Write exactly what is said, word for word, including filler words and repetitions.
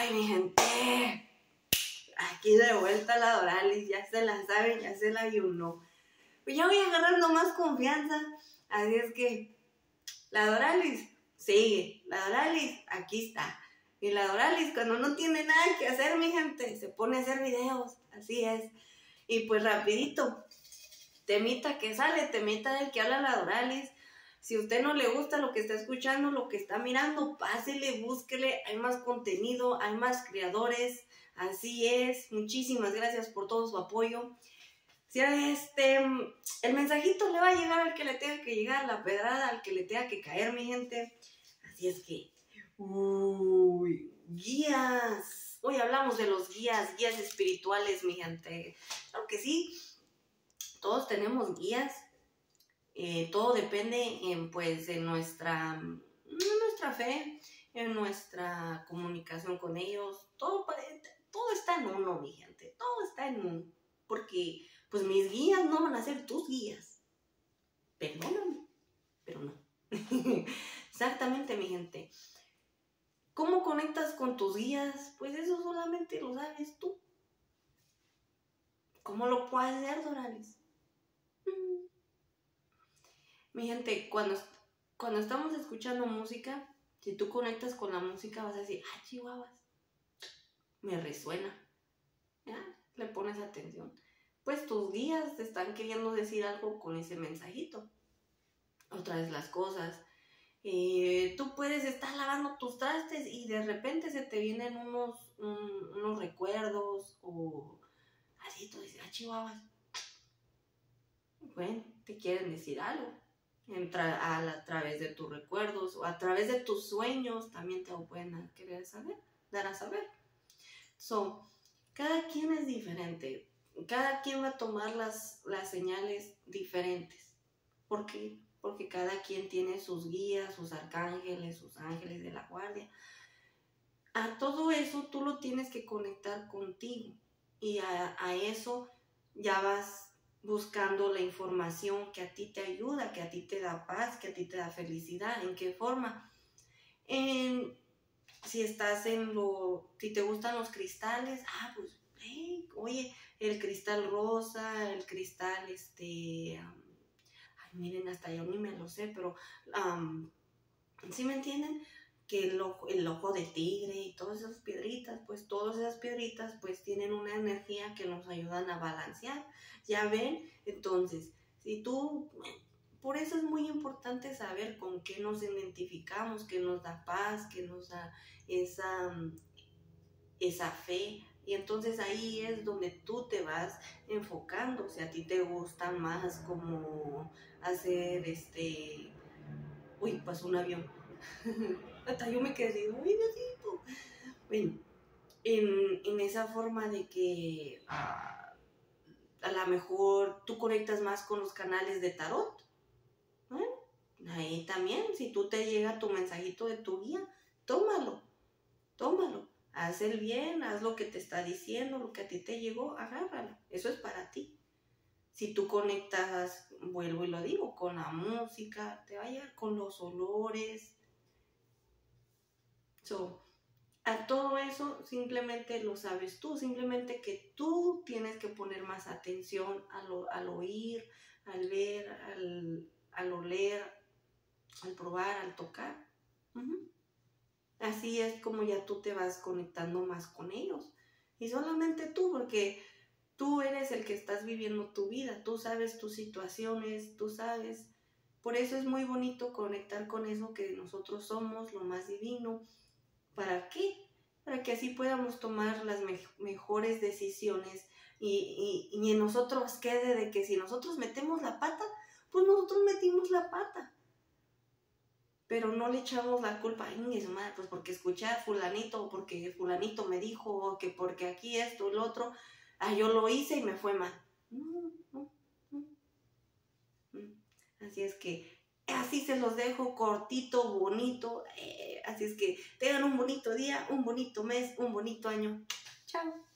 Ay, mi gente, aquí de vuelta la Doralis, ya se la saben, ya se la ayunó. Pues ya voy agarrando más confianza, así es que la Doralis sigue, la Doralis aquí está. Y la Doralis cuando no tiene nada que hacer, mi gente, se pone a hacer videos, así es. Y pues rapidito, temita que sale, temita del que habla la Doralis. Si a usted no le gusta lo que está escuchando, lo que está mirando, pásele, búsquele, hay más contenido, hay más creadores, así es. Muchísimas gracias por todo su apoyo. Si este, el mensajito le va a llegar al que le tenga que llegar, la pedrada al que le tenga que caer, mi gente. Así es que, uy, guías. Hoy hablamos de los guías, guías espirituales, mi gente. Claro que sí, todos tenemos guías. Eh, todo depende en, pues, en nuestra, en nuestra fe, en nuestra comunicación con ellos. Todo, todo está en uno, mi gente. Todo está en uno. Porque, pues, mis guías no van a ser tus guías. Perdóname, pero no. Exactamente, mi gente. ¿Cómo conectas con tus guías? Pues eso solamente lo sabes tú. ¿Cómo lo puedes hacer, Doralis? Mi gente, cuando, cuando estamos escuchando música, si tú conectas con la música vas a decir, ah, chihuahuas, me resuena. ¿Ya? Le pones atención. Pues tus guías te están queriendo decir algo con ese mensajito. Otra vez las cosas. Eh, tú puedes estar lavando tus trastes y de repente se te vienen unos, un, unos recuerdos o así, tú dices, ah, chihuahuas. Bueno, te quieren decir algo. Entra a, a través de tus recuerdos o a través de tus sueños también te lo pueden querer saber, dar a saber. So, cada quien es diferente, cada quien va a tomar las, las señales diferentes. ¿Por qué? Porque cada quien tiene sus guías, sus arcángeles, sus ángeles de la guardia. A todo eso tú lo tienes que conectar contigo y a, a eso ya vas buscando la información que a ti te ayuda, que a ti te da paz, que a ti te da felicidad. ¿En qué forma? En, si estás en lo, si te gustan los cristales, ah, pues, hey, oye, el cristal rosa, el cristal, este, um, ay, miren, hasta yo ni me lo sé, pero, um, ¿sí me entienden? Que el ojo, el ojo de tigre y todas esas piedritas, pues todas esas piedritas pues tienen una energía que nos ayudan a balancear, ¿ya ven? Entonces, si tú, por eso es muy importante saber con qué nos identificamos, qué nos da paz, qué nos da esa, esa fe, y entonces ahí es donde tú te vas enfocando. Si a ti te gusta más como hacer este, uy, pasó un avión. Hasta yo me quedé, uy, Diosito. Bueno, en, en esa forma de que uh, a lo mejor tú conectas más con los canales de tarot. Bueno, ahí también, si tú te llega tu mensajito de tu guía, tómalo, tómalo. Haz el bien, haz lo que te está diciendo, lo que a ti te llegó, agárralo. Eso es para ti. Si tú conectas, vuelvo y lo digo, con la música, te va a llegar con los olores. So, a todo eso simplemente lo sabes tú, simplemente que tú tienes que poner más atención al, al oír, al ver, al, al oler, al probar, al tocar. Uh-huh. Así es como ya tú te vas conectando más con ellos. Y solamente tú, porque tú eres el que estás viviendo tu vida, tú sabes tus situaciones, tú sabes. Por eso es muy bonito conectar con eso que nosotros somos, lo más divino. ¿Para qué? Para que así podamos tomar las me- mejores decisiones y, y, y en nosotros quede de que si nosotros metemos la pata, pues nosotros metimos la pata. Pero no le echamos la culpa, ay, mi madre, pues porque escuché a fulanito, o porque fulanito me dijo, o que porque aquí esto, el otro, ah, yo lo hice y me fue mal. No, no, no. Así es que así se los dejo, cortito, bonito. Eh, así es que tengan un bonito día, un bonito mes, un bonito año. Chao.